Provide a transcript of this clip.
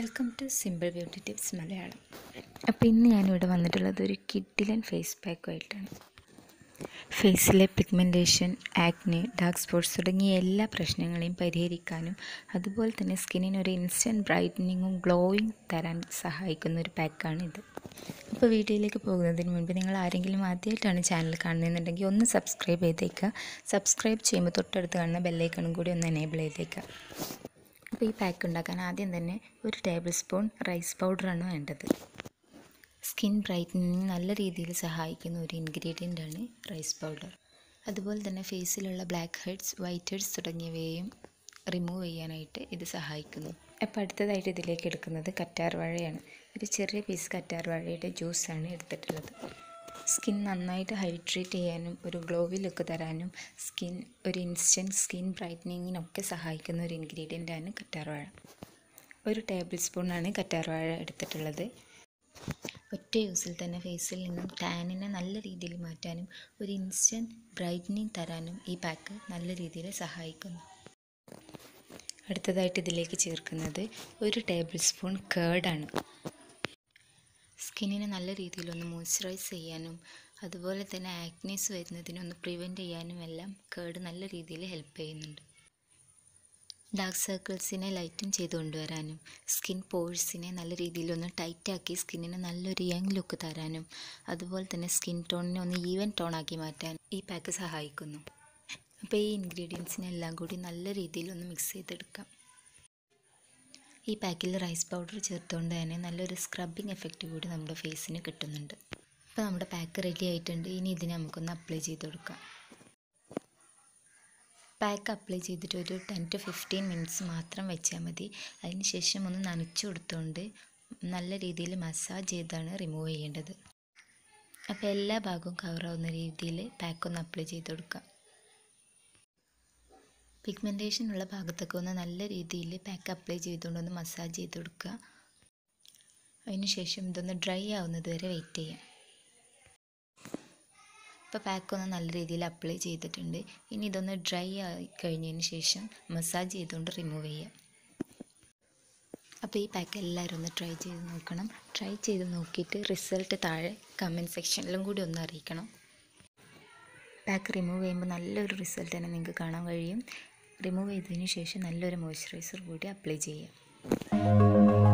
Welcome to simple beauty tips Malayalam. അപ്പോൾ ഇന്ന് ഞാനിവിടെ വന്നിട്ടുള്ളത് ഒരു കിഡിലൻ ഫേസ് പാക്കുമായിട്ടാണ്. ഫേസിലെ പിഗ്മെൻറ്റേഷൻ, ആക്നെ, ഡാർക്ക് സ്പോട്ട്സ് തുടങ്ങിയ എല്ലാ പ്രശ്നങ്ങളെയും പരിഹരിക്കാനും അതുപോലെ തന്നെ സ്കിന്നിന് ഒരു ഇൻസ്റ്റൻറ്റ് ബ്രൈറ്റനിങ്ങും ഗ്ലോയിങ് തരാൻ സഹായിക്കുന്ന ഒരു പാക്കാണിത്. അപ്പോൾ വീഡിയോയിലേക്ക് പോകുന്നതിന് മുൻപ് നിങ്ങൾ ആരെങ്കിലും ആദ്യമായിട്ടാണ് ചാനൽ കാണുന്നതെന്നുണ്ടെങ്കിൽ ഒന്ന് സബ്സ്ക്രൈബ് ചെയ്തേക്കുക. സബ്സ്ക്രൈബ് ചെയ്യുമ്പോൾ തൊട്ടടുത്ത് കാണുന്ന ബെല്ലൈക്കണും കൂടി ഒന്ന് എനേബിൾ ചെയ്തേക്കുക. അപ്പോൾ ഈ പാക്ക് ഉണ്ടാക്കാൻ ആദ്യം തന്നെ 1 ടേബിൾ സ്പൂൺ റൈസ് പൗഡറാണ് വേണ്ടത്. സ്കിൻ ബ്രൈറ്റനിങ് നല്ല രീതിയിൽ സഹായിക്കുന്ന ഒരു ഇൻഗ്രീഡിയൻ്റാണ് റൈസ് പൗഡർ. അതുപോലെ തന്നെ ഫേസിലുള്ള ബ്ലാക്ക് ഹെഡ്സ്, വൈറ്റ് ഹെഡ്സ് തുടങ്ങിയവയെയും റിമൂവ് ചെയ്യാനായിട്ട് ഇത് സഹായിക്കുന്നു. അപ്പോൾ അടുത്തതായിട്ട് ഇതിലേക്ക് എടുക്കുന്നത് കറ്റാർ വാഴയാണ്. ഒരു ചെറിയ പീസ് കറ്റാർ വാഴയുടെ ജ്യൂസാണ് എടുത്തിട്ടുള്ളത്. സ്കിൻ നന്നായിട്ട് ഹൈഡ്രേറ്റ് ചെയ്യാനും ഒരു ഗ്ലോവി ലുക്ക് തരാനും ഒരു ഇൻസ്റ്റൻറ്റ് സ്കിൻ ബ്രൈറ്റനിങ്ങിനൊക്കെ സഹായിക്കുന്ന ഒരു ഇൻഗ്രീഡിയൻ്റാണ് കറ്റാർവാഴ. 1 ടേബിൾ സ്പൂണാണ് കറ്റാർവാഴ എടുത്തിട്ടുള്ളത്. ഒറ്റ യൂസിൽ തന്നെ ഫേസിൽ നിന്നും ടാനിനെ നല്ല രീതിയിൽ മാറ്റാനും ഒരു ഇൻസ്റ്റൻറ്റ് ബ്രൈറ്റനിങ് തരാനും ഈ പാക്ക് നല്ല രീതിയിൽ സഹായിക്കുന്നു. അടുത്തതായിട്ട് ഇതിലേക്ക് ചേർക്കുന്നത് 1 ടേബിൾ സ്പൂൺ കേർഡാണ്. സ്കിന്നിനെ നല്ല രീതിയിലൊന്ന് മോയ്സ്ചറൈസ് ചെയ്യാനും അതുപോലെ തന്നെ ആക്നീസ് വരുന്നതിനൊന്ന് പ്രിവെൻറ്റ് ചെയ്യാനും എല്ലാം കേർഡ് നല്ല രീതിയിൽ ഹെൽപ്പ് ചെയ്യുന്നുണ്ട്. ഡാർക്ക് സർക്കിൾസിനെ ലൈറ്റൻ ചെയ്ത് കൊണ്ടുവരാനും സ്കിൻ പോഴ്സിനെ നല്ല രീതിയിലൊന്ന് ടൈറ്റാക്കി സ്കിന്നിന് നല്ലൊരു യങ് ലുക്ക് തരാനും അതുപോലെ തന്നെ സ്കിൻ ടോണിനെ ഒന്ന് ഈവൻ ടോണാക്കി മാറ്റാൻ ഈ പാക്ക് സഹായിക്കുന്നു. അപ്പോൾ ഈ ഇൻഗ്രീഡിയൻസിനെല്ലാം കൂടി നല്ല രീതിയിലൊന്ന് മിക്സ് ചെയ്തെടുക്കാം. ഈ പാക്കിൽ റൈസ് പൗഡർ ചേർത്തുകൊണ്ട് തന്നെ നല്ലൊരു സ്ക്രബിങ് എഫക്റ്റ് കൂടി നമ്മുടെ ഫേസിന് കിട്ടുന്നുണ്ട്. അപ്പോൾ നമ്മുടെ പാക്ക് റെഡി ആയിട്ടുണ്ട്. ഇനി ഇതിനെ നമുക്കൊന്ന് അപ്ലൈ ചെയ്ത് കൊടുക്കാം. പാക്ക് അപ്ലൈ ചെയ്തിട്ട് ഒരു 10 to 15 മിനിറ്റ്സ് മാത്രം വെച്ചാൽ മതി. അതിന് ശേഷം ഒന്ന് നനച്ചു കൊടുത്തുകൊണ്ട് നല്ല രീതിയിൽ മസാജ് ചെയ്താണ് റിമൂവ് ചെയ്യേണ്ടത്. അപ്പോൾ എല്ലാ ഭാഗവും കവറാവുന്ന രീതിയിൽ പാക്കൊന്ന് അപ്ലൈ ചെയ്ത് കൊടുക്കാം. പിഗ്മെൻറ്റേഷൻ ഉള്ള ഭാഗത്തൊക്കെ ഒന്ന് നല്ല രീതിയിൽ പാക്ക് അപ്ലൈ ചെയ്തുകൊണ്ടൊന്ന് മസാജ് ചെയ്ത് കൊടുക്കുക. അതിനുശേഷം ഇതൊന്ന് ഡ്രൈ ആവുന്നത് വരെ വെയിറ്റ് ചെയ്യാം. ഇപ്പോൾ പാക്കൊന്ന് നല്ല രീതിയിൽ അപ്ലൈ ചെയ്തിട്ടുണ്ട്. ഇനി ഇതൊന്ന് ഡ്രൈ ആയി കഴിഞ്ഞതിന് ശേഷം മസാജ് ചെയ്തുകൊണ്ട് റിമൂവ് ചെയ്യാം. അപ്പോൾ ഈ പാക്ക് എല്ലാവരും ഒന്ന് ട്രൈ ചെയ്ത് നോക്കണം. ട്രൈ ചെയ്ത് നോക്കിയിട്ട് റിസൾട്ട് താഴെ കമൻറ്റ് സെക്ഷനിലും കൂടി ഒന്ന് അറിയിക്കണം. പാക്ക് റിമൂവ് ചെയ്യുമ്പോൾ നല്ലൊരു റിസൾട്ട് തന്നെ നിങ്ങൾക്ക് കാണാൻ കഴിയും. റിമൂവ് ചെയ്തതിന് ശേഷം നല്ലൊരു മോയ്സ്ചറൈസർ കൂടി അപ്ലൈ ചെയ്യാം.